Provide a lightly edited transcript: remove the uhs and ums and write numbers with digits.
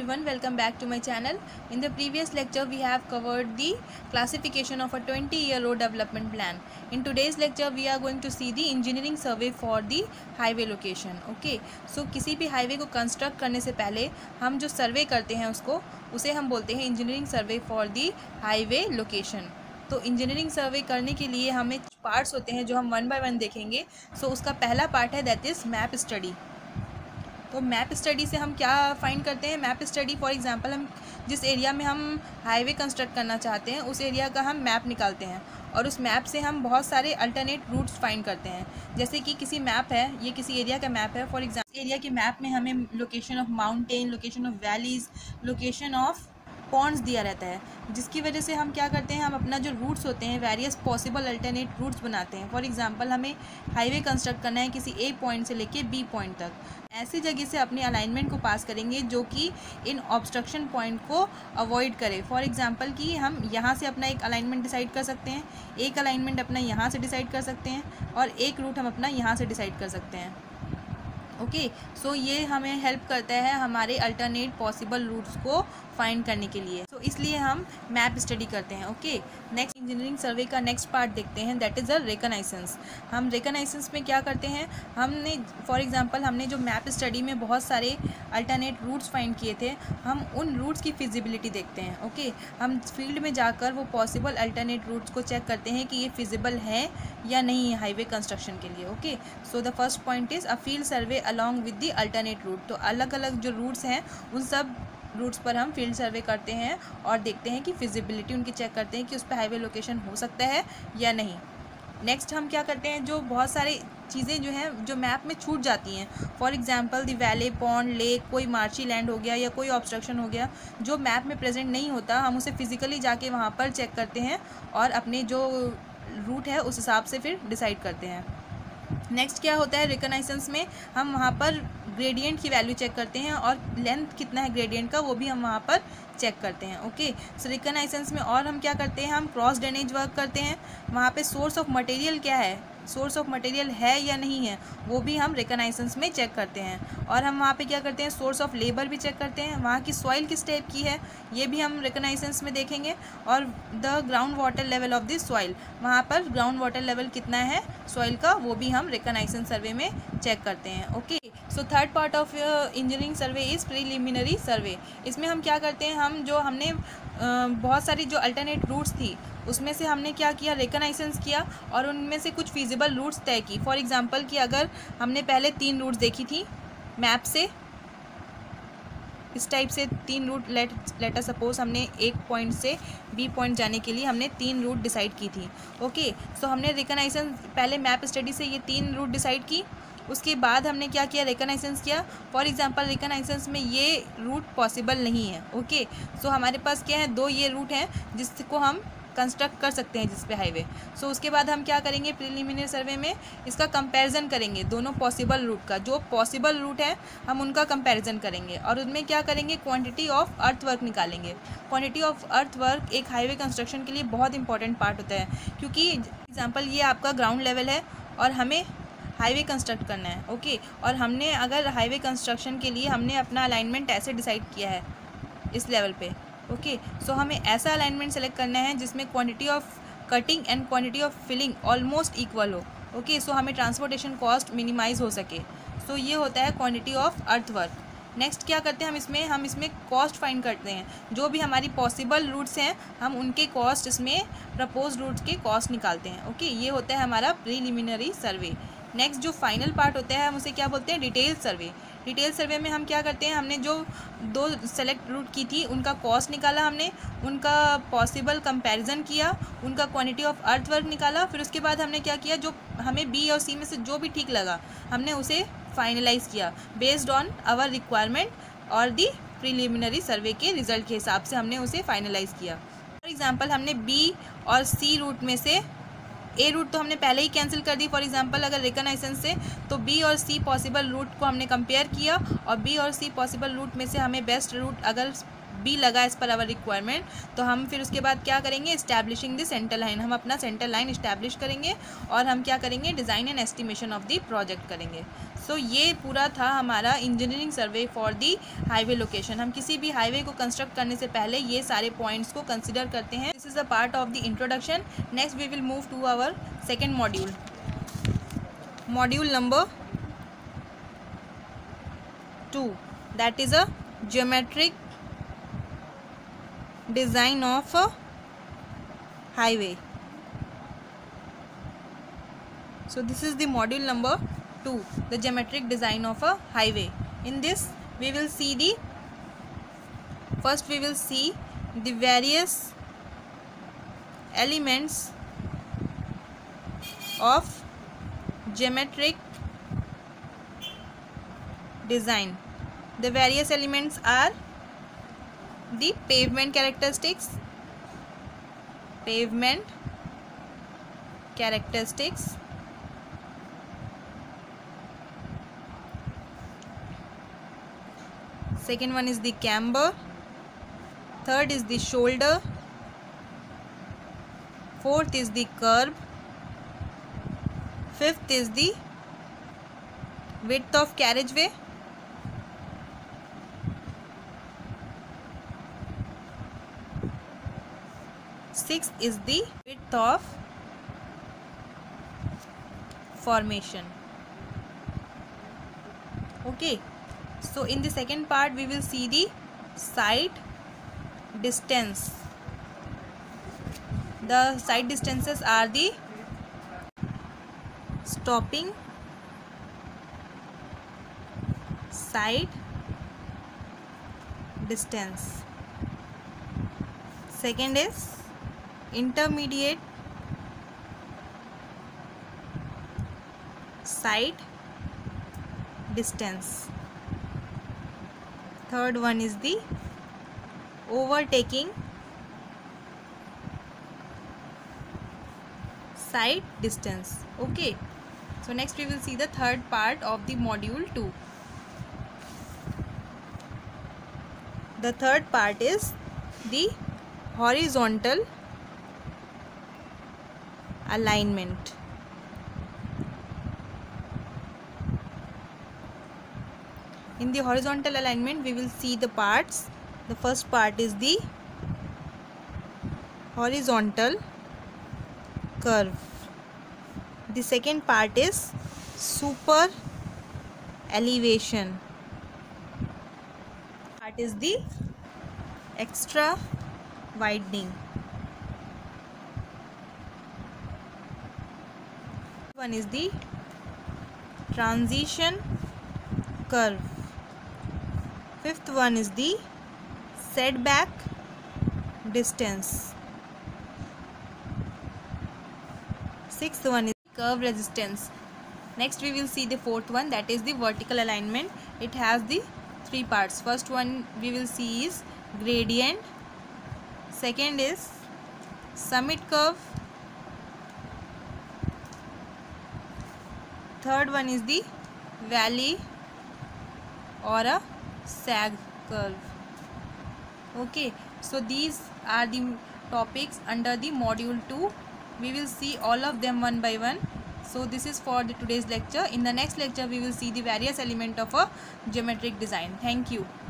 everyone, welcome back to my channel. In the previous lecture we have covered the classification of a 20-year road development plan. In today's lecture we are going to see the engineering survey for the highway location. Okay, so किसी भी highway को construct करने से पहले हम जो सर्वे करते हैं उसे हम बोलते हैं engineering survey for the highway location. तो इंजीनियरिंग सर्वे करने के लिए हमें पार्ट्स होते हैं जो हम वन बाय वन देखेंगे. सो उसका पहला पार्ट है दैट इज़ मैप स्टडी. तो मैप स्टडी से हम क्या फाइंड करते हैं? मैप स्टडी फॉर एग्जांपल हम जिस एरिया में हम हाईवे कंस्ट्रक्ट करना चाहते हैं उस एरिया का हम मैप निकालते हैं और उस मैप से हम बहुत सारे अल्टरनेट रूट्स फाइंड करते हैं. जैसे कि किसी मैप है, ये किसी एरिया का मैप है. फॉर एग्जांपल एरिया के मैप में हमें location of mountain, location of valleys, location of ponds दिया रहता है, जिसकी वजह से हम क्या करते हैं, हम अपना जो रूट्स होते हैं वेरियस पॉसिबल अल्टरनेट रूट्स बनाते हैं. फॉर एग्जांपल हमें हाईवे कंस्ट्रक्ट करना है किसी ए पॉइंट से लेके बी पॉइंट तक. ऐसी जगह से अपने अलाइनमेंट को पास करेंगे जो कि इन ऑब्स्ट्रक्शन पॉइंट को अवॉइड करे. फॉर एग्जांपल कि हम यहाँ से अपना एक अलाइनमेंट डिसाइड कर सकते हैं, एक अलाइनमेंट अपना यहाँ से डिसाइड कर सकते हैं और एक रूट हम अपना यहाँ से डिसाइड कर सकते हैं. ओके, सो ये हमें हेल्प करता है हमारे अल्टरनेट पॉसिबल रूट्स को फाइंड करने के लिए. सो इसलिए हम मैप स्टडी करते हैं. ओके, नेक्स्ट इंजीनियरिंग सर्वे का नेक्स्ट पार्ट देखते हैं दैट इज़ अ रिकॉग्नाइजेंस. हम रिकॉग्नाइजेंस में क्या करते हैं, हमने फॉर एग्जांपल हमने जो मैप स्टडी में बहुत सारे अल्टरनेट रूट्स फाइंड किए थे, हम उन रूट्स की फिजिबिलिटी देखते हैं. ओके, हम फील्ड में जाकर वो पॉसिबल अल्टरनेट रूट्स को चेक करते हैं कि ये फिजिबल है या नहीं है हाईवे कंस्ट्रक्शन के लिए. Okay, so the first point is a field survey along with the alternate route. तो अलग अलग जो रूट्स हैं उन सब रूट्स पर हम फील्ड सर्वे करते हैं और देखते हैं कि फिजिबिलिटी उनकी चेक करते हैं कि उस पर हाईवे लोकेशन हो सकता है या नहीं. नेक्स्ट हम क्या करते हैं, जो बहुत सारी चीज़ें जो हैं जो मैप में छूट जाती हैं, for example the valley, pond, lake, कोई मार्शी लैंड हो गया या कोई ऑब्स्ट्रक्शन हो गया जो मैप में प्रेजेंट नहीं होता, हम उसे फिजिकली जाके वहाँ पर चेक करते हैं और अपने जो रूट है उस हिसाब से फिर डिसाइड करते हैं. नेक्स्ट क्या होता है, रिकॉग्नाइजेंस में हम वहाँ पर ग्रेडियंट की वैल्यू चेक करते हैं और लेंथ कितना है ग्रेडियंट का वो भी हम वहाँ पर चेक करते हैं. ओके, सो रिकॉग्नाइजेंस में और हम क्या करते हैं, हम क्रॉस ड्रेनेज वर्क करते हैं. वहाँ पे सोर्स ऑफ मटेरियल क्या है, सोर्स ऑफ मटेरियल है या नहीं है वो भी हम रिकॉग्नाइजेंस में चेक करते हैं. और हम वहाँ पे क्या करते हैं, सोर्स ऑफ लेबर भी चेक करते हैं. वहाँ की सॉइल किस टाइप की है ये भी हम रिकॉग्नाइजेंस में देखेंगे. और the ground water level of this soil, वहाँ पर ग्राउंड वाटर लेवल कितना है सॉइल का वो भी हम रिकॉग्नाइजेंस सर्वे में चेक करते हैं. Okay, so third part of engineering survey is preliminary survey. इसमें हम क्या करते हैं, हम जो हमने बहुत सारी जो अल्टरनेट रूट्स थी उसमें से हमने क्या किया, रिकॉग्नाइजेंस किया और उनमें से कुछ फीजिबल रूट्स तय की. फॉर एग्जांपल कि अगर हमने पहले 3 रूट्स देखी थी मैप से, इस टाइप से 3 रूट लेट अस सपोज हमने एक पॉइंट से बी पॉइंट जाने के लिए हमने 3 रूट डिसाइड की थी. ओके, सो हमने रिकॉग्नाइजेंस पहले मैप स्टडी से ये 3 रूट डिसाइड की. उसके बाद हमने क्या किया, रिकॉग्नाइजेंस किया. फॉर एग्जांपल रिकॉग्नाइजेंस में ये रूट पॉसिबल नहीं है. ओके, सो हमारे पास क्या है, 2 ये रूट हैं जिसको हम कंस्ट्रक्ट कर सकते हैं जिस पे हाईवे. सो उसके बाद हम क्या करेंगे, प्रीलिमिनरी सर्वे में इसका कंपैरिजन करेंगे दोनों पॉसिबल रूट का. जो पॉसिबल रूट है हम उनका कंपैरिजन करेंगे और उनमें क्या करेंगे, क्वांटिटी ऑफ अर्थ वर्क निकालेंगे. क्वांटिटी ऑफ अर्थ वर्क एक हाईवे कंस्ट्रक्शन के लिए बहुत इंपॉर्टेंट पार्ट होता है, क्योंकि एग्जाम्पल ये आपका ग्राउंड लेवल है और हमें हाईवे कंस्ट्रक्ट करना है. ओके, और हमने अगर हाईवे कंस्ट्रक्शन के लिए हमने अपना अलाइनमेंट ऐसे डिसाइड किया है इस लेवल पे. ओके, सो हमें ऐसा अलाइनमेंट सेलेक्ट करना है जिसमें quantity of cutting and quantity of filling almost equal हो. ओके, सो हमें ट्रांसपोर्टेशन कॉस्ट मिनिमाइज हो सके. सो ये होता है quantity of earth work. Next क्या करते हैं, हम इसमें कॉस्ट फाइंड करते हैं. जो भी हमारी पॉसिबल रूट्स हैं हम उनके कॉस्ट इसमें प्रपोज रूट्स के कॉस्ट निकालते हैं. ओके, ये होता है हमारा प्रीलिमिनरी सर्वे. नेक्स्ट जो फाइनल पार्ट होता है हम उसे क्या बोलते हैं, डिटेल सर्वे. डिटेल सर्वे में हम क्या करते हैं, हमने जो 2 सेलेक्ट रूट की थी उनका कॉस्ट निकाला, हमने उनका पॉसिबल कंपैरिजन किया, उनका क्वांटिटी ऑफ अर्थ वर्क निकाला. फिर उसके बाद हमने क्या किया, जो हमें बी और सी में से जो भी ठीक लगा हमने उसे फाइनलाइज किया बेस्ड ऑन आवर रिक्वायरमेंट और दी प्रीलिमिनरी सर्वे के रिजल्ट के हिसाब से हमने उसे फाइनलाइज किया. फॉर एग्जांपल हमने बी और सी रूट में से ए रूट तो हमने पहले ही कैंसिल कर दी. फॉर एग्जांपल अगर रिकॉग्नाइजेंस से तो बी और सी पॉसिबल रूट को हमने कंपेयर किया और बी और सी पॉसिबल रूट में से हमें बेस्ट रूट अगर बी लगा एज पर आवर रिक्वायरमेंट, तो हम फिर उसके बाद क्या करेंगे, इस्टेब्लिशिंग द सेंटर लाइन, हम अपना सेंटर लाइन इस्टेब्लिश करेंगे और हम क्या करेंगे, design and estimation of the project करेंगे। सो ये पूरा था हमारा engineering survey for the highway location. हम किसी भी हाईवे को कंस्ट्रक्ट करने से पहले ये सारे पॉइंट्स को कंसिडर करते हैं। This is a part of the introduction. Next we will move to our second module, module number 2, that is a geometric design of a highway. So this is the module number 2, the geometric design of a highway. In this we will see the first we will see the various elements of geometric design. The various elements are the pavement characteristics, second one is the camber, third is the shoulder, fourth is the curb, fifth is the width of carriageway, sixth is the width of formation. Okay, so in the second part we will see the side distance. The side distances are the stopping side distance, second is intermediate side distance, third one is the overtaking side distance. Okay, so next we will see the third part of the module 2. The third part is the horizontal alignment. In the horizontal alignment we will see the parts. The first part is the horizontal curve. The second part is super elevation. Part is the extra widening. One is the transition curve. Fifth one is the setback distance. Sixth one is curve resistance. Next we will see the fourth one, that is the vertical alignment. It has the three parts. First one we will see is gradient, second is summit curve, third one is the valley or a sag curve. Okay, so these are the topics under the module 2. We will see all of them one by one. So this is for the today's lecture. In the next lecture we will see the various elements of a geometric design. Thank you.